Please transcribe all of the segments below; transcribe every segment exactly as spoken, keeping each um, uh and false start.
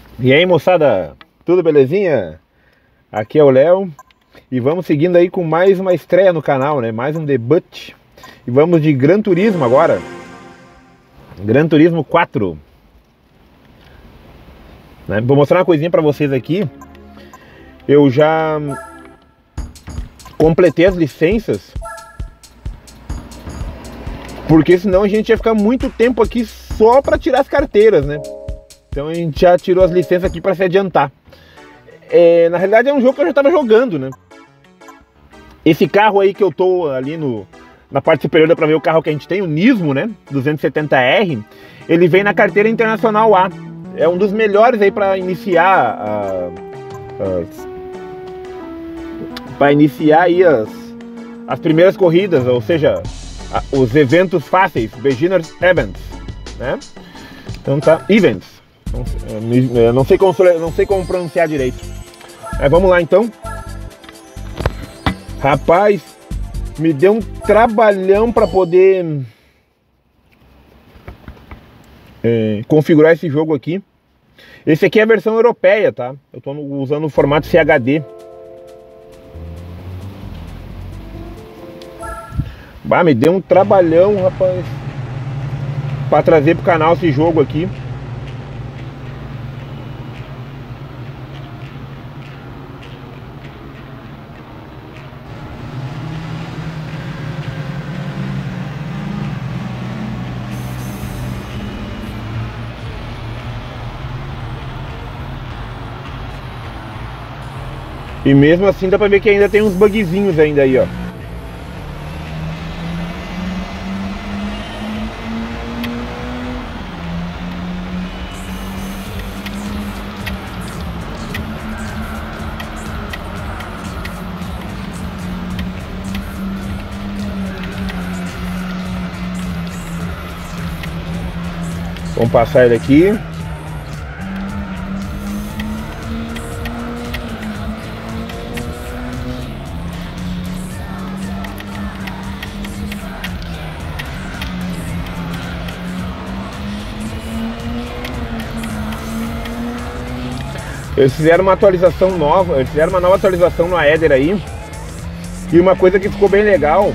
E aí, moçada, tudo belezinha? Aqui é o Léo e vamos seguindo aí com mais uma estreia no canal, né? Mais um debut. E vamos de Gran Turismo agora. Gran Turismo quatro. Né? Vou mostrar uma coisinha pra vocês aqui. Eu já completei as licenças, porque senão a gente ia ficar muito tempo aqui só pra tirar as carteiras, né? Então a gente já tirou as licenças aqui para se adiantar. É, na realidade é um jogo que eu já estava jogando, né? Esse carro aí que eu tô ali no, na parte superior, dá para ver o carro que a gente tem, o Nismo, né? duzentos e setenta R. Ele vem na carteira internacional A. É um dos melhores aí para iniciar para iniciar aí as, as primeiras corridas, ou seja, a, os eventos fáceis, beginners events, né? Então tá, events. Não, não, sei como, não sei como pronunciar direito. É, vamos lá então. Rapaz, me deu um trabalhão para poder é, configurar esse jogo aqui. Esse aqui é a versão europeia, tá? Eu tô usando o formato C H D. Bah, me deu um trabalhão, rapaz, para trazer pro canal esse jogo aqui. E mesmo assim dá pra ver que ainda tem uns bugzinhos ainda aí, ó. Vamos passar ele aqui. Eles fizeram uma atualização nova, eles fizeram uma nova atualização no Aether aí. E uma coisa que ficou bem legal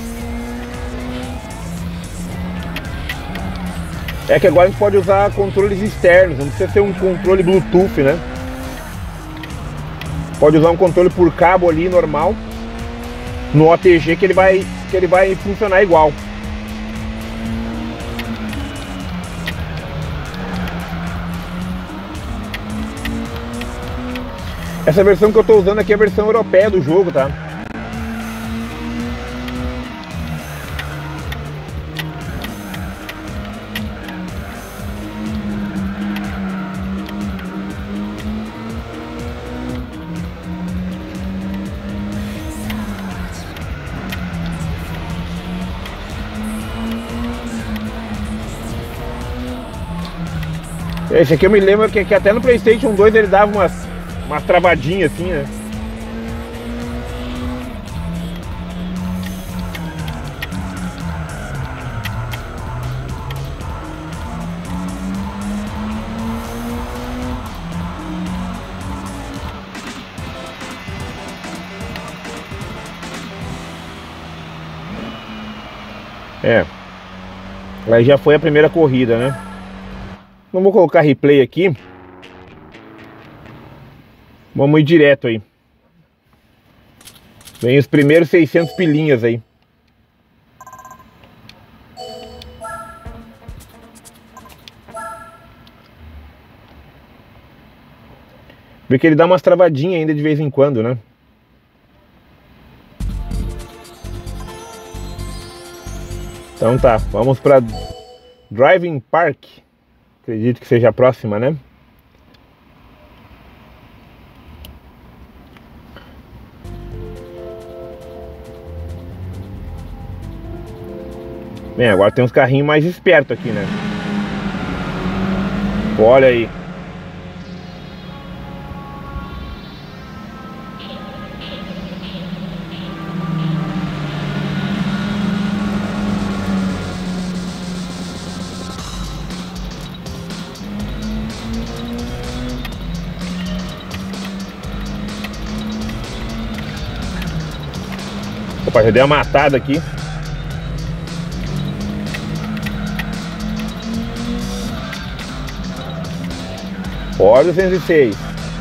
é que agora a gente pode usar controles externos, não precisa ser um controle Bluetooth, né? Pode usar um controle por cabo ali normal no O T G que ele vai, que ele vai funcionar igual. Essa versão que eu estou usando aqui é a versão europeia do jogo, tá? Esse aqui eu me lembro que, que até no PlayStation dois ele dava umas, umas travadinhas assim, né? É. Aí já foi a primeira corrida, né? Vamos colocar replay aqui. Vamos ir direto aí. Vem os primeiros seiscentos pilinhas aí. Vê que ele dá umas travadinhas ainda de vez em quando, né? Então tá, vamos para Driving Park. Acredito que seja a próxima, né? Bem, agora tem uns carrinhos mais espertos aqui, né? Olha aí. Opa, já dei uma matada aqui. Ford duzentos e seis.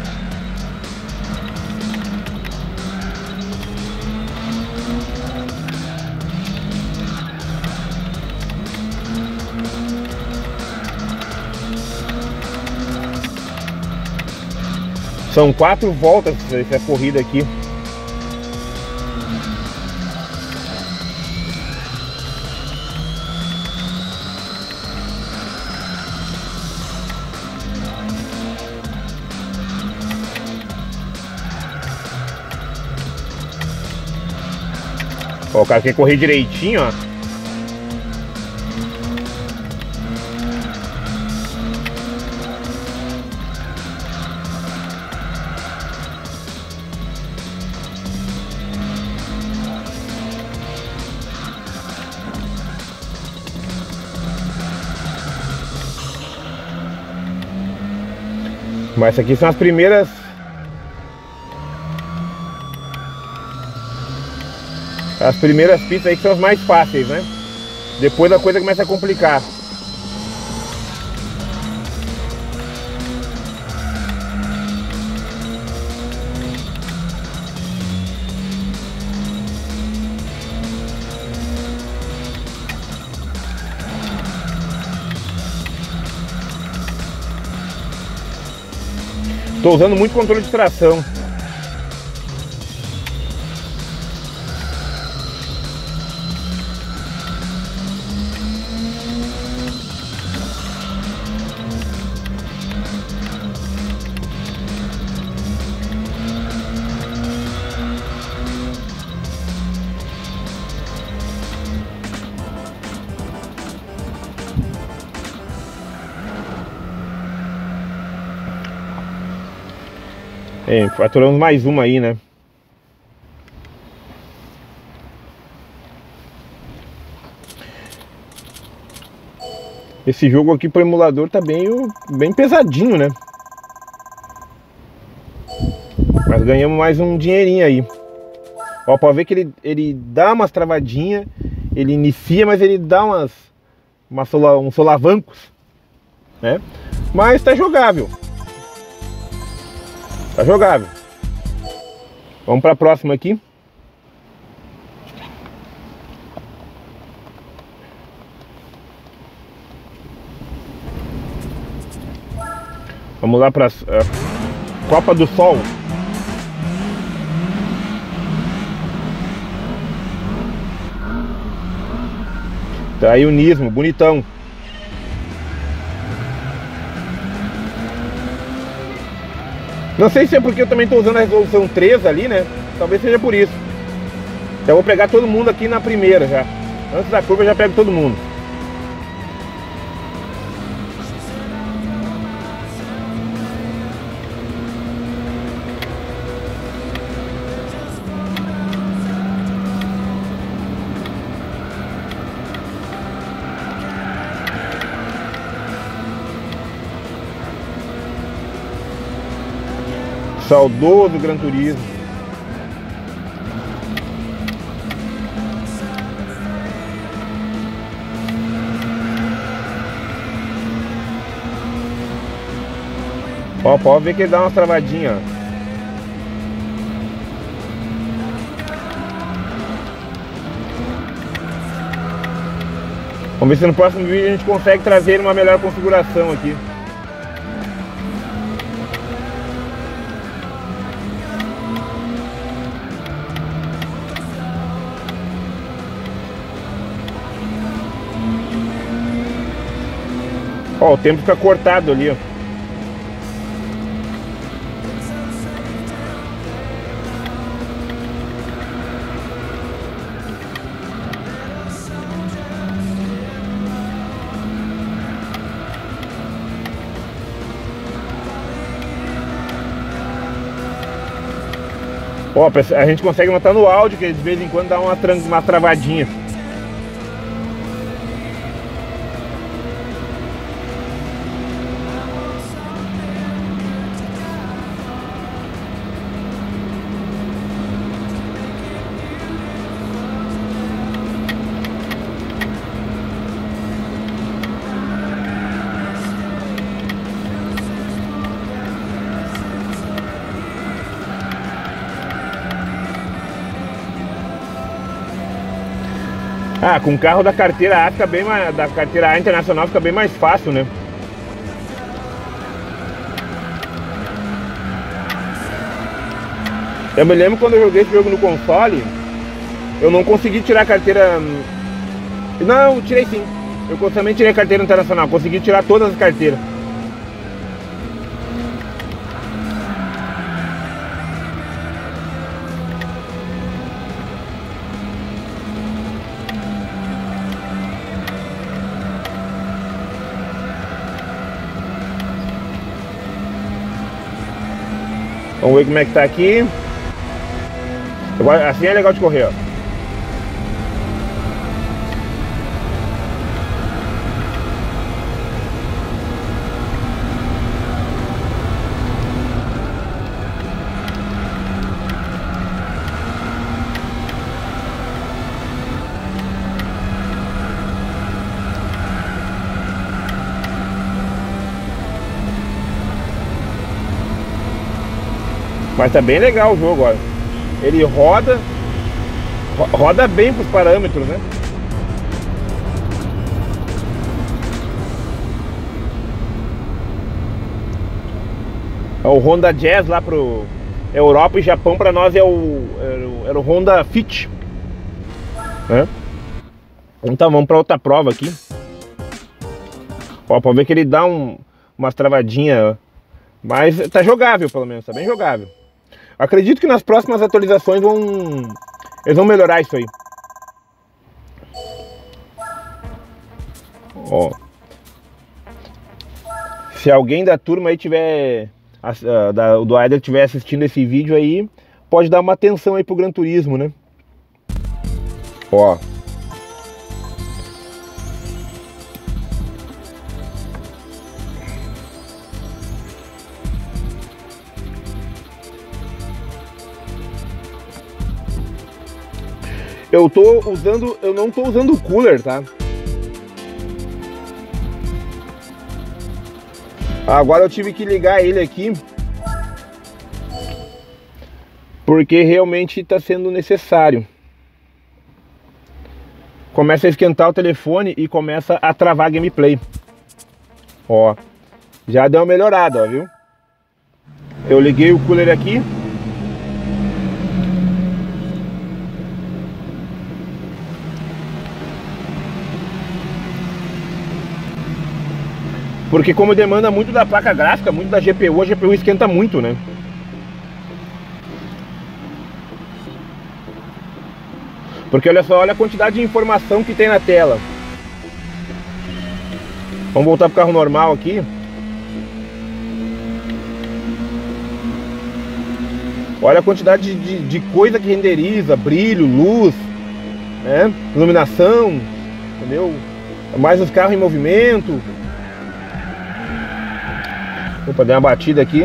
São quatro voltas essa corrida aqui. Ó, o cara quer correr direitinho, ó. Mas aqui são as primeiras. As primeiras pistas aí que são as mais fáceis, né? Depois a coisa começa a complicar. Estou usando muito controle de tração. É, faturamos mais uma aí, né? Esse jogo aqui pro emulador tá bem, bem pesadinho, né? Mas ganhamos mais um dinheirinho aí. Ó, pode ver que ele, ele dá umas travadinhas. Ele inicia, mas ele dá umas, umas sola, uns solavancos, né? Mas tá jogável. Tá jogável. Vamos para a próxima aqui. Vamos lá para a Copa do Sol. Tá aí o Nismo, bonitão. Não sei se é porque eu também estou usando a resolução três ali, né? Talvez seja por isso. Então eu vou pegar todo mundo aqui na primeira já. Antes da curva eu já pego todo mundo. Saudoso Gran Turismo. Ó, pode ver que ele dá uma travadinha. Vamos ver se no próximo vídeo a gente consegue trazer uma melhor configuração aqui. Ó, o tempo fica cortado ali, ó. Ó, a gente consegue notar no áudio que de vez em quando dá uma, uma travadinha. Ah, com o carro da carteira A fica bem mais, da carteira A internacional fica bem mais fácil, né? Eu me lembro quando eu joguei esse jogo no console, eu não consegui tirar a carteira. Não, eu tirei sim. Eu também tirei a carteira internacional, consegui tirar todas as carteiras. Vamos ver como é que tá aqui. Agora, assim é legal de correr, ó. Mas tá bem legal o jogo, olha. Ele roda, roda bem pros parâmetros, né? O Honda Jazz lá pro Europa e Japão pra nós é o, era o Honda Fit, né? Então vamos pra outra prova aqui. Ó, pode ver que ele dá um, umas travadinhas, mas tá jogável pelo menos, tá bem jogável. Acredito que nas próximas atualizações vão, eles vão melhorar isso aí. Ó, se alguém da turma aí tiver, uh, da, do Aider estiver assistindo esse vídeo aí, pode dar uma atenção aí pro Gran Turismo, né? Ó. Eu tô usando, eu não tô usando o cooler, tá? Agora eu tive que ligar ele aqui porque realmente está sendo necessário. Começa a esquentar o telefone e começa a travar a gameplay. Ó, já deu uma melhorada, ó, viu? Eu liguei o cooler aqui. Porque como demanda muito da placa gráfica, muito da G P U, a G P U esquenta muito, né? Porque olha só, olha a quantidade de informação que tem na tela. Vamos voltar pro carro normal aqui. Olha a quantidade de, de, de coisa que renderiza, brilho, luz, né? Iluminação, entendeu? Mais os carros em movimento. Opa, dei uma batida aqui.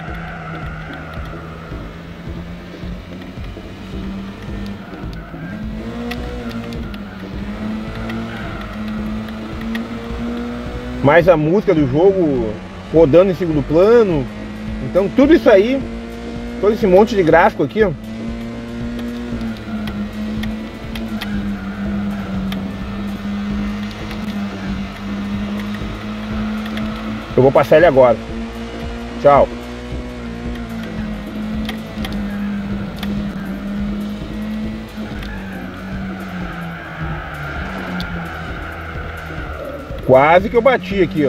Mais a música do jogo rodando em segundo plano. Então tudo isso aí, todo esse monte de gráfico aqui, ó. Eu vou passar ele agora. Tchau. Quase que eu bati aqui, ó.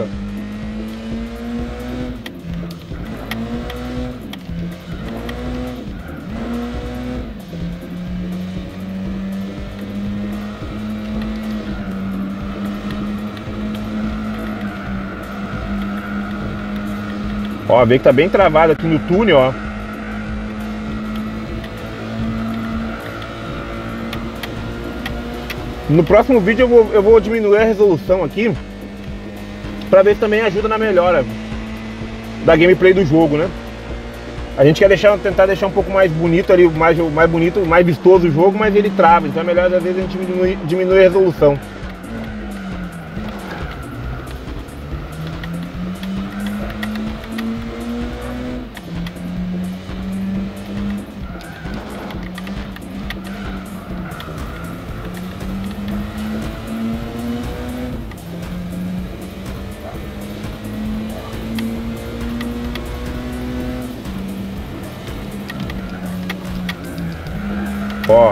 Ó, vê que tá bem travado aqui no túnel, ó. No próximo vídeo eu vou, eu vou diminuir a resolução aqui pra ver se também ajuda na melhora da gameplay do jogo, né? A gente quer deixar, tentar deixar um pouco mais bonito ali, mais, mais bonito, mais vistoso o jogo, mas ele trava, então é melhor às vezes a gente diminuir, diminuir a resolução. Ó.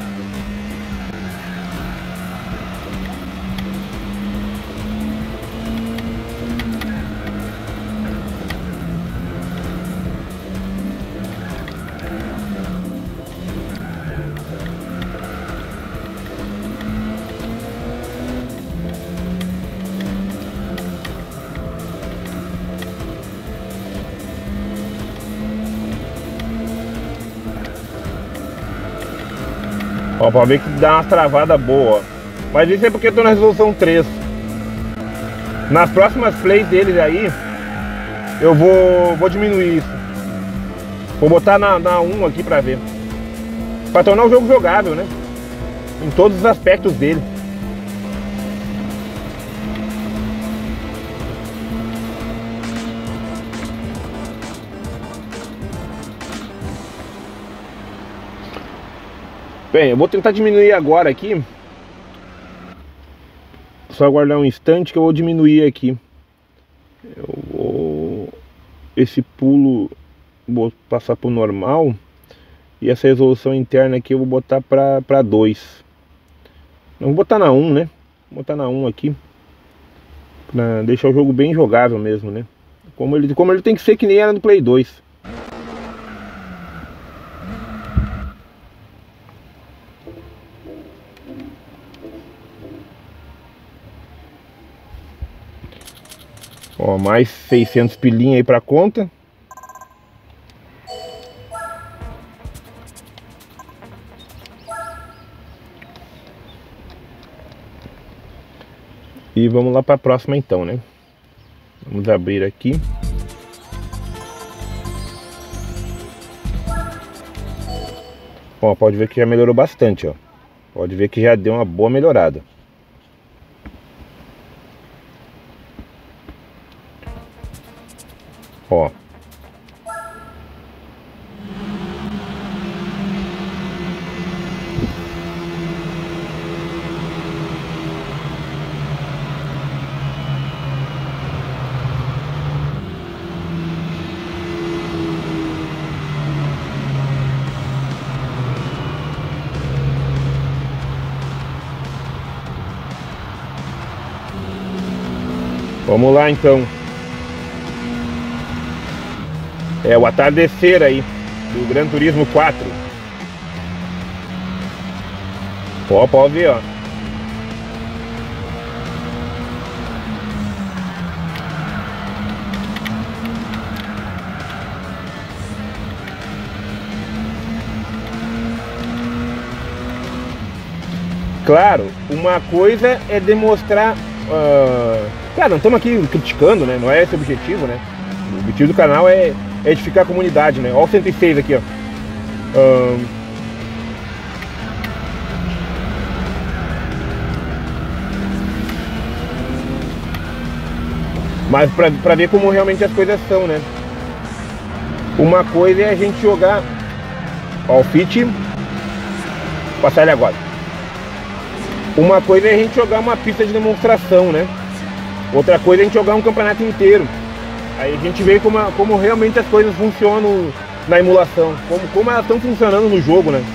Ó, pra ver que dá uma travada boa, ó. Mas isso é porque eu tô na resolução três. Nas próximas plays deles aí, eu vou, vou diminuir isso. Vou botar na, na um aqui pra ver. Pra tornar o jogo jogável, né? Em todos os aspectos dele. Bem, eu vou tentar diminuir agora aqui. Só aguardar um instante que eu vou diminuir aqui. Eu vou... Esse pulo vou passar para o normal. E essa resolução interna aqui eu vou botar para dois. Não vou botar na um, né? Vou botar na um aqui. Pra deixar o jogo bem jogável mesmo, né? Como ele, como ele tem que ser, que nem era no Play dois. Ó, mais seiscentos pilinha aí pra conta. E vamos lá pra próxima então, né? Vamos abrir aqui. Ó, pode ver que já melhorou bastante, ó. Pode ver que já deu uma boa melhorada. Ó. Vamos lá então. É o atardecer aí do Gran Turismo quatro. Ó, pode ver, ó. Claro, uma coisa é demonstrar... Uh... Claro, não estamos aqui criticando, né? Não é esse o objetivo, né? O objetivo do canal é edificar a comunidade, né? Olha o cento e seis aqui, ó. Uh... Mas pra, pra ver como realmente as coisas são, né? Uma coisa é a gente jogar... Ó, o fit. Vou passar ele agora. Uma coisa é a gente jogar uma pista de demonstração, né? Outra coisa é a gente jogar um campeonato inteiro. Aí a gente vê como, como realmente as coisas funcionam na emulação. Como, como elas estão funcionando no jogo, né?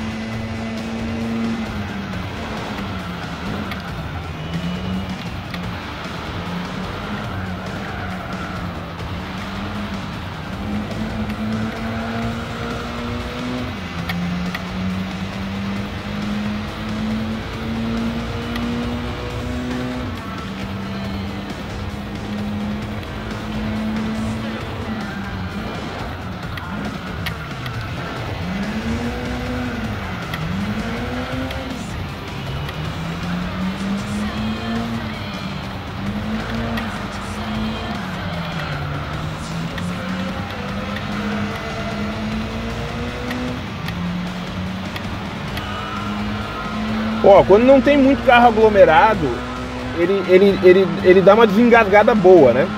Ó, quando não tem muito carro aglomerado, ele, ele, ele, ele dá uma desengasgada boa, né?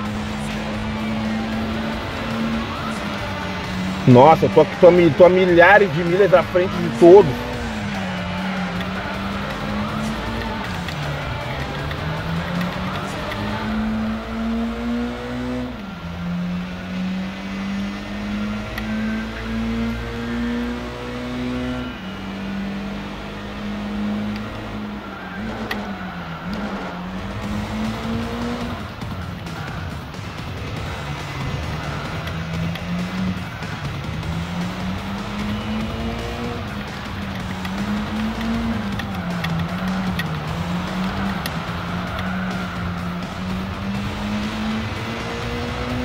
Nossa, eu tô, tô, tô a milhares de milhas à frente de todos.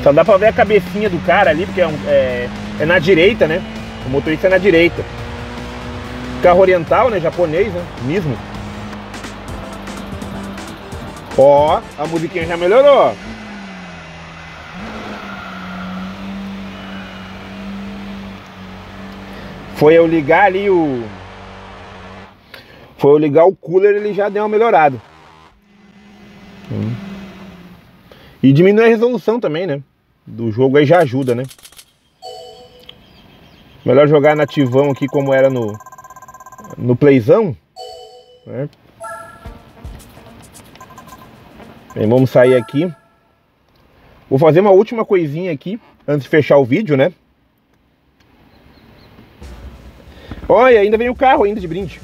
Só dá pra ver a cabecinha do cara ali, porque é, um, é, é na direita, né? O motorista é na direita. Carro oriental, né? Japonês, né? Mesmo. Ó, a musiquinha já melhorou. Foi eu ligar ali o... Foi eu ligar o cooler, ele já deu uma melhorada. Hum. E diminui a resolução também, né? Do jogo aí já ajuda, né? Melhor jogar nativão aqui como era no... No Playzão, né? Bem, vamos sair aqui. Vou fazer uma última coisinha aqui antes de fechar o vídeo, né? Olha, ainda vem o carro ainda de brinde.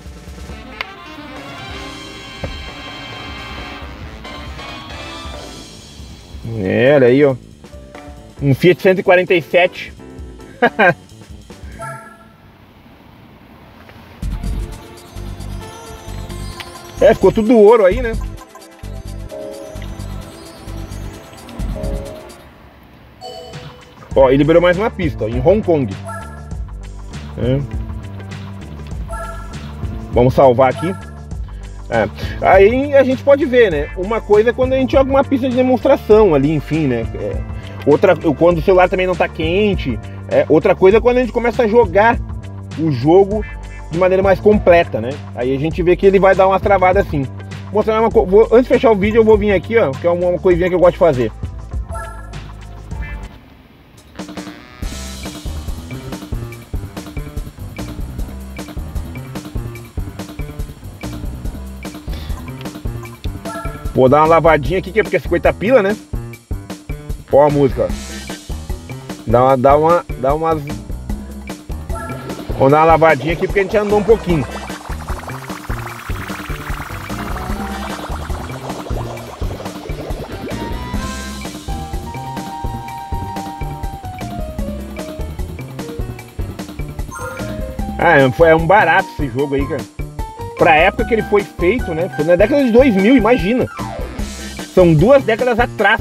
É, olha aí, ó. Um Fiat cento e quarenta e sete. É, ficou tudo ouro aí, né? Ó, e liberou mais uma pista, ó, em Hong Kong. É. Vamos salvar aqui. É. Aí a gente pode ver, né? Uma coisa é quando a gente joga uma pista de demonstração ali, enfim, né? É. Outra, quando o celular também não tá quente. É. Outra coisa é quando a gente começa a jogar o jogo de maneira mais completa, né? Aí a gente vê que ele vai dar umas travadas assim. Vou mostrar uma co... vou... Antes de fechar o vídeo eu vou vir aqui, ó, que é uma coisinha que eu gosto de fazer. Vou dar uma lavadinha aqui, que é porque é cinquenta pila, né? Ó a música, ó. Dá uma, dá uma, dá umas... Vamos dar uma lavadinha aqui porque a gente andou um pouquinho. Ah, foi um barato esse jogo aí, cara. Pra época que ele foi feito, né? Foi na década de dois mil, imagina. São duas décadas atrás.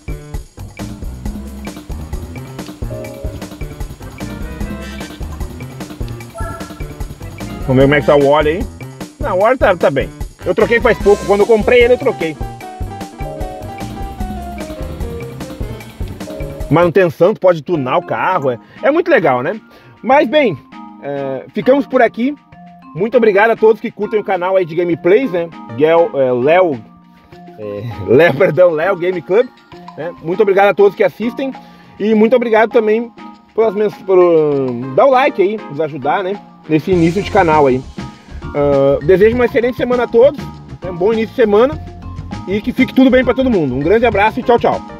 Vamos ver como é que tá o óleo aí. Não, o óleo tá, tá bem. Eu troquei faz pouco. Quando eu comprei ele, eu troquei. Manutenção, tu pode tunar o carro. É, é muito legal, né? Mas bem, é, ficamos por aqui. Muito obrigado a todos que curtem o canal aí de gameplays, né? Léo, é, Léo, perdão, Léo Game Club. Né? Muito obrigado a todos que assistem. E muito obrigado também pelas minhas, por uh, dar o like aí, nos ajudar, né? Nesse início de canal aí. Uh, desejo uma excelente semana a todos, né? Um bom início de semana e que fique tudo bem para todo mundo. Um grande abraço e tchau, tchau.